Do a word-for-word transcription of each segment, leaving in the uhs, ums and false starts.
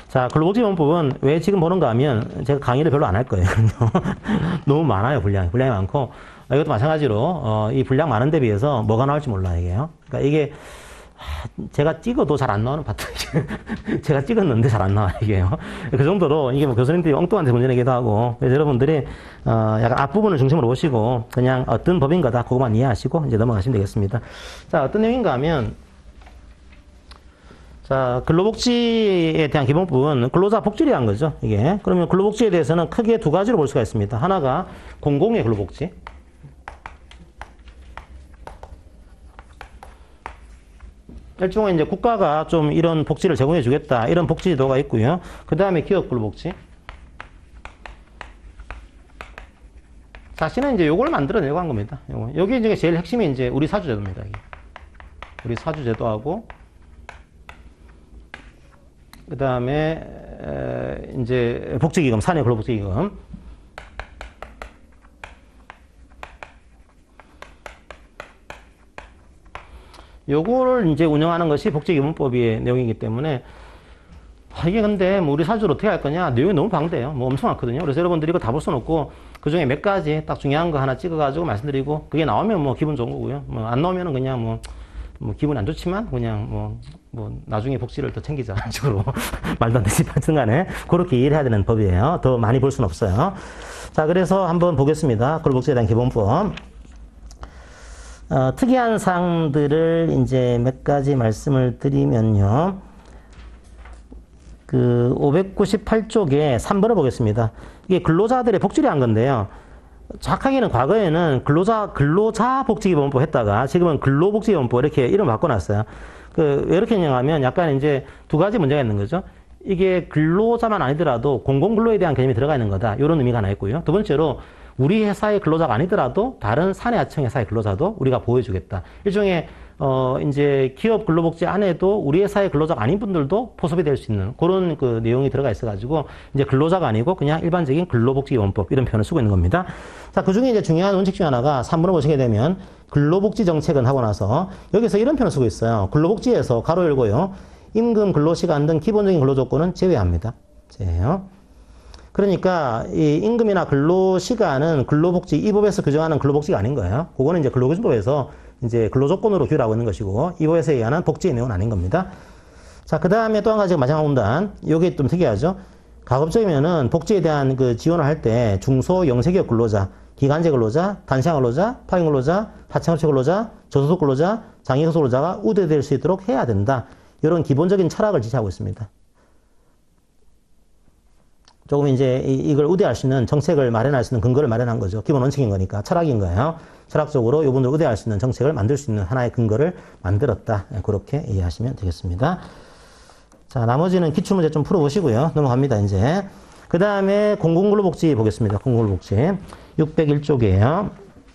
자, 근로복지보험법은 왜 지금 보는가 하면 제가 강의를 별로 안 할 거예요. 너무 많아요, 분량이. 분량이 많고. 이것도 마찬가지로, 어, 이 분량 많은 데 비해서 뭐가 나올지 몰라요, 이게요. 그러니까 이게, 제가 찍어도 잘 안 나오는 파트. 제가 찍었는데 잘 안 나와요, 이게요. 그 정도로 이게 뭐 교수님들이 엉뚱한 데 문제내기도 하고, 그래서 여러분들이, 어, 약간 앞부분을 중심으로 보시고, 그냥 어떤 법인 거다, 그거만 이해하시고, 이제 넘어가시면 되겠습니다. 자, 어떤 내용인가 하면, 자, 근로복지에 대한 기본법은 근로자 복지를 위한 거죠, 이게. 그러면 근로복지에 대해서는 크게 두 가지로 볼 수가 있습니다. 하나가 공공의 근로복지. 일종의 이제 국가가 좀 이런 복지를 제공해 주겠다. 이런 복지 제도가 있고요. 그 다음에 기업 근로복지. 사실은 이제 요걸 만들어내려고 한 겁니다. 요거. 여기 이제 제일 핵심이 이제 우리 사주제도입니다. 이게. 우리 사주제도하고, 그 다음에, 이제 복지기금, 사내 근로복지기금. 요거를 이제 운영하는 것이 복지기본법의 내용이기 때문에, 아, 이게 근데 뭐 우리 사주를 어떻게 할 거냐? 내용이 너무 방대해요. 뭐 엄청 많거든요. 그래서 여러분들이 이거 다 볼 수는 없고, 그 중에 몇 가지 딱 중요한 거 하나 찍어가지고 말씀드리고, 그게 나오면 뭐 기분 좋은 거고요. 뭐 안 나오면은 그냥 뭐, 뭐 기분이 안 좋지만, 그냥 뭐, 뭐 나중에 복지를 더 챙기자. 식으로. 말도 안 되지. 하여튼 간에, 그렇게 이해를 해야 되는 법이에요. 더 많이 볼 수는 없어요. 자, 그래서 한번 보겠습니다. 근로복지에 대한 기본법. 어, 특이한 사항들을 이제 몇 가지 말씀을 드리면요. 그 오백구십팔 쪽에 삼 번을 보겠습니다. 이게 근로자들의 복지를 한 건데요. 정확하게는 과거에는 근로자, 근로자 복지기본법 했다가 지금은 근로복지기본법 이렇게 이름 바꿔놨어요. 그, 왜 이렇게 했냐면 약간 이제 두 가지 문제가 있는 거죠. 이게 근로자만 아니더라도 공공근로에 대한 개념이 들어가 있는 거다. 이런 의미가 하나 있고요. 두 번째로 우리 회사의 근로자가 아니더라도 다른 사내하청 회사의 근로자도 우리가 보호해주겠다. 일종의 어 이제 기업 근로복지 안에도 우리 회사의 근로자가 아닌 분들도 포섭이 될 수 있는 그런 그 내용이 들어가 있어가지고 이제 근로자가 아니고 그냥 일반적인 근로복지기본법 이런 표현을 쓰고 있는 겁니다. 자, 그 중에 이제 중요한 원칙 중 하나가 삼 번을 보시게 되면 근로복지 정책은 하고 나서 여기서 이런 표현을 쓰고 있어요. 근로복지에서 가로 열고요. 임금, 근로시간 등 기본적인 근로조건은 제외합니다. 제외요. 그러니까 이 임금이나 근로시간은 근로복지, 이 법에서 규정하는 근로복지가 아닌 거예요. 그거는 이제 근로기준법에서 이제 근로조건으로 규율하고 있는 것이고 이 법에서 의하는 복지의 내용은 아닌 겁니다. 자, 그 다음에 또 한 가지 마지막 문단. 요게 좀 특이하죠. 가급적이면은 복지에 대한 그 지원을 할 때 중소 영세기업 근로자, 기간제 근로자, 단시간 근로자, 파견 근로자, 하청업체 근로자, 저소득 근로자, 장애소득 근로자가 우대될 수 있도록 해야 된다. 이런 기본적인 철학을 지지하고 있습니다. 조금 이제 이걸 우대할 수 있는 정책을 마련할 수 있는 근거를 마련한 거죠. 기본 원칙인 거니까 철학인 거예요. 철학적으로 이분들 우대할 수 있는 정책을 만들 수 있는 하나의 근거를 만들었다. 그렇게 이해하시면 되겠습니다. 자, 나머지는 기출문제 좀 풀어보시고요. 넘어갑니다, 이제. 그 다음에 공공근로복지 보겠습니다. 공공근로복지. 육백일 쪽이에요.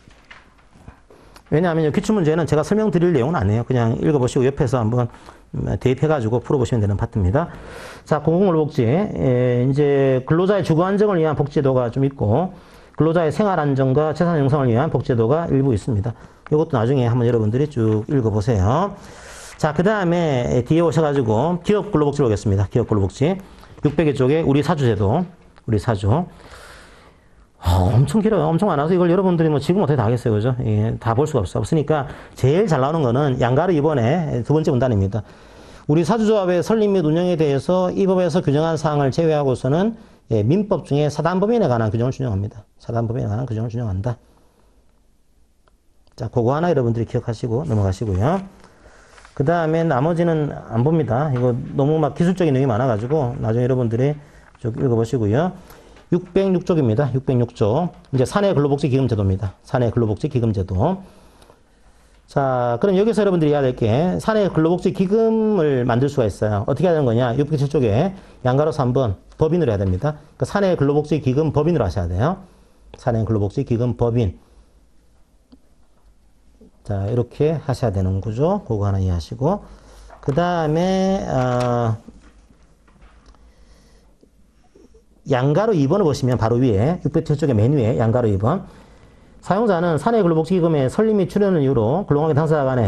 왜냐하면 기출문제는 제가 설명드릴 내용은 아니에요. 그냥 읽어보시고 옆에서 한번 대입해가지고 풀어보시면 되는 파트입니다. 자, 공공근로복지. 에, 이제 근로자의 주거 안정을 위한 복지제도가 좀 있고, 근로자의 생활 안정과 재산 형성을 위한 복지제도가 일부 있습니다. 이것도 나중에 한번 여러분들이 쭉 읽어보세요. 자, 그 다음에 뒤에 오셔가지고 기업 근로복지 보겠습니다. 기업 근로복지. 육백일 쪽에 우리 사주제도. 우리 사주. 어, 엄청 길어요. 엄청 많아서 이걸 여러분들이 뭐 지금 어떻게 다 하겠어요. 그죠? 예, 다 볼 수가 없어. 없으니까 제일 잘 나오는 거는 양가로 이번에 두 번째 문단입니다. 우리 사주조합의 설립 및 운영에 대해서 이 법에서 규정한 사항을 제외하고서는 예, 민법 중에 사단법인에 관한 규정을 준용합니다. 사단법인에 관한 규정을 준용한다. 자, 그거 하나 여러분들이 기억하시고 넘어가시고요. 그 다음에 나머지는 안 봅니다. 이거 너무 막 기술적인 내용이 많아가지고 나중에 여러분들이 쭉 읽어보시고요. 육백육 쪽입니다. 육백육 쪽. 이제 사내 근로복지 기금제도입니다. 사내 근로복지 기금제도. 자, 그럼 여기서 여러분들이 해야 될 게 사내 근로복지 기금을 만들 수가 있어요. 어떻게 해야 되는 거냐? 육백칠 쪽에 양가로 삼 번 법인으로 해야 됩니다. 그 사내 근로복지 기금 법인으로 하셔야 돼요. 사내 근로복지 기금 법인. 자, 이렇게 하셔야 되는 거죠. 그거 하나 이해하시고. 그 다음에, 어, 양가로 이 번을 보시면 바로 위에, 육백칠 쪽의 맨 위에 양가로 이 번. 사용자는 사내 근로복지기금의 설립 및 출연을 이유로 근로관계 당사자 간에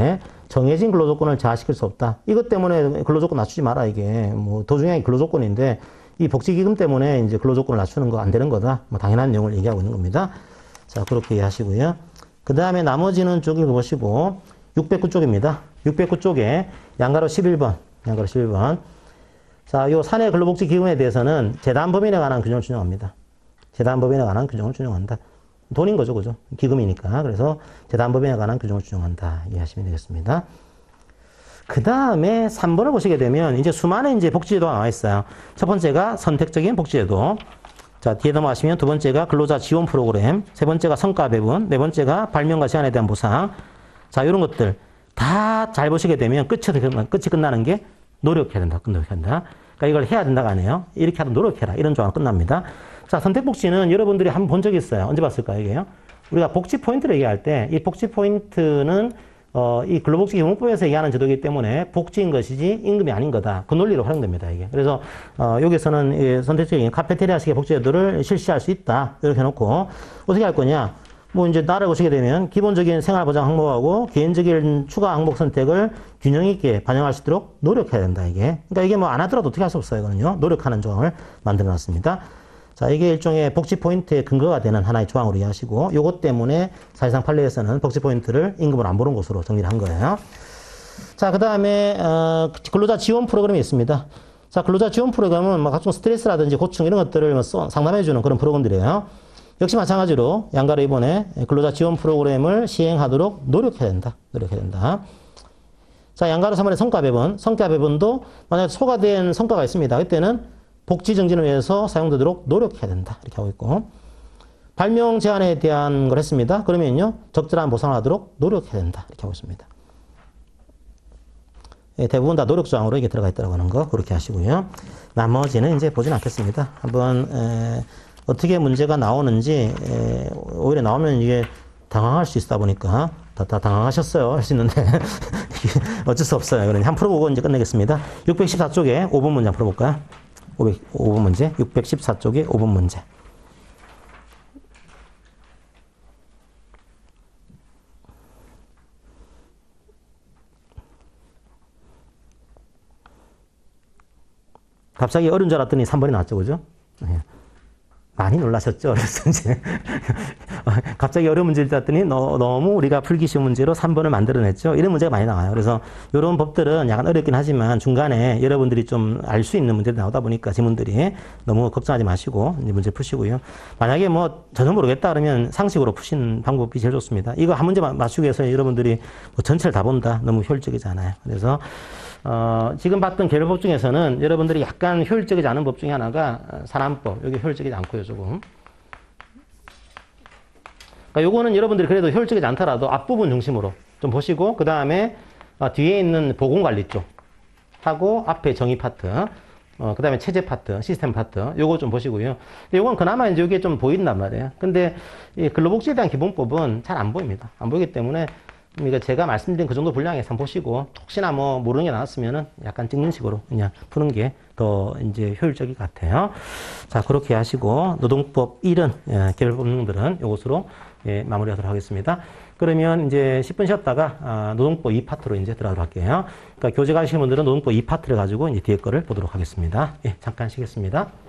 정해진 근로조건을 저하시킬 수 없다. 이것 때문에 근로조건 낮추지 마라, 이게. 뭐, 더 중요한 게 근로조건인데, 이 복지기금 때문에 이제 근로조건을 낮추는 거 안 되는 거다. 뭐, 당연한 내용을 얘기하고 있는 겁니다. 자, 그렇게 이해하시고요. 그 다음에 나머지는 쪽 읽어보시고, 육백구 쪽입니다. 육백구 쪽에 양가로 십일 번, 양가로 십일 번. 자, 요 사내 근로복지기금에 대해서는 재단 법인에 관한 규정을 준용합니다. 재단 법인에 관한 규정을 준용한다. 돈인 거죠, 그죠? 기금이니까. 그래서 재단 법인에 관한 규정을 준용한다. 이해하시면 되겠습니다. 그 다음에 삼 번을 보시게 되면 이제 수많은 이제 복지제도가 나와 있어요. 첫 번째가 선택적인 복지제도. 자, 뒤에 넘어가시면 두 번째가 근로자 지원 프로그램, 세 번째가 성과 배분, 네 번째가 발명과 시간에 대한 보상. 자, 이런 것들 다 잘 보시게 되면 끝이, 끝이 끝나는 게 노력해야 된다. 노력해야 된다. 그러니까 이걸 해야 된다가 아니에요. 이렇게 하도 노력해라. 이런 조항 끝납니다. 자, 선택복지는 여러분들이 한번 본 적이 있어요. 언제 봤을까요, 이게요? 우리가 복지 포인트를 얘기할 때, 이 복지 포인트는, 어, 이 근로복지기본법에서 얘기하는 제도이기 때문에 복지인 것이지 임금이 아닌 거다. 그 논리로 활용됩니다, 이게. 그래서, 어, 여기서는 이 선택적인 카페테리아식의 복지제도를 실시할 수 있다. 이렇게 해놓고, 어떻게 할 거냐? 뭐, 이제 나를 보시게 되면, 기본적인 생활보장 항목하고, 개인적인 추가 항목 선택을 균형 있게 반영할 수 있도록 노력해야 된다, 이게. 그러니까 이게 뭐 안 하더라도 어떻게 할 수 없어요, 이거는요. 노력하는 조항을 만들어 놨습니다. 자, 이게 일종의 복지 포인트의 근거가 되는 하나의 조항으로 이해하시고, 요것 때문에 사실상 판례에서는 복지 포인트를 임금을 안 보는 것으로 정리를 한 거예요. 자, 그 다음에, 어, 근로자 지원 프로그램이 있습니다. 자, 근로자 지원 프로그램은 뭐 각종 스트레스라든지 고충 이런 것들을 상담해주는 그런 프로그램들이에요. 역시 마찬가지로 양가로 이번에 근로자 지원 프로그램을 시행하도록 노력해야 된다. 노력해야 된다. 자, 양가로 삼 번의 성과 배분. 성과 배분도 만약 소가된 성과가 있습니다. 그때는 복지 증진을 위해서 사용되도록 노력해야 된다. 이렇게 하고 있고. 발명 제한에 대한 걸 했습니다. 그러면요, 적절한 보상을 하도록 노력해야 된다. 이렇게 하고 있습니다. 예, 대부분 다 노력조항으로 이게 들어가 있다고 하는 거, 그렇게 하시고요. 나머지는 이제 보진 않겠습니다. 한번, 에, 어떻게 문제가 나오는지, 에, 오히려 나오면 이게 당황할 수 있다 보니까, 다, 다 당황하셨어요. 할 수 있는데, 어쩔 수 없어요. 그러니 한 풀어보고 이제 끝내겠습니다. 육백십사 쪽에 오 번 문제 한번 풀어볼까요? 오 번 문제, 육백십사 쪽에 오 번 문제. 갑자기 어려운 줄 알았더니 삼 번이 나왔죠, 그죠? 많이 놀라셨죠? 그래서 이제 갑자기 어려운 문제를 땄더니 너, 너무 우리가 풀기 쉬운 문제로 삼 번을 만들어냈죠. 이런 문제가 많이 나와요. 그래서 이런 법들은 약간 어렵긴 하지만 중간에 여러분들이 좀 알 수 있는 문제들이 나오다 보니까 지문들이 너무 걱정하지 마시고 이제 문제 푸시고요. 만약에 뭐 전혀 모르겠다 그러면 상식으로 푸시는 방법이 제일 좋습니다. 이거 한 문제 맞추기 위해서 여러분들이 뭐 전체를 다 본다. 너무 효율적이지 않아요. 그래서 어, 지금 봤던 계열법 중에서는 여러분들이 약간 효율적이지 않은 법 중에 하나가 사람법. 여기 효율적이지 않고요, 조금. 그러니까 요거는 여러분들이 그래도 효율적이지 않더라도 앞부분 중심으로 좀 보시고, 그 다음에 어, 뒤에 있는 보건관리 쪽 하고 앞에 정의 파트, 어, 그 다음에 체제 파트, 시스템 파트, 요거 좀 보시고요. 요건 그나마 이제 이게 좀 보인단 말이에요. 근데 이 근로복지에 대한 기본법은 잘 안 보입니다. 안 보이기 때문에 그러니까 제가 말씀드린 그 정도 분량에서 한번 보시고, 혹시나 뭐 모르는 게 나왔으면은 약간 찍는 식으로 그냥 푸는 게 더 이제 효율적일 것 같아요. 자, 그렇게 하시고, 노동법 일은, 예, 개별법 능들은 요것으로, 예, 마무리하도록 하겠습니다. 그러면 이제 십 분 쉬었다가, 아, 노동법 이 파트로 이제 들어가도록 할게요. 그러니까 교재 가시는 분들은 노동법 이 파트를 가지고 이제 뒤에 거를 보도록 하겠습니다. 예, 잠깐 쉬겠습니다.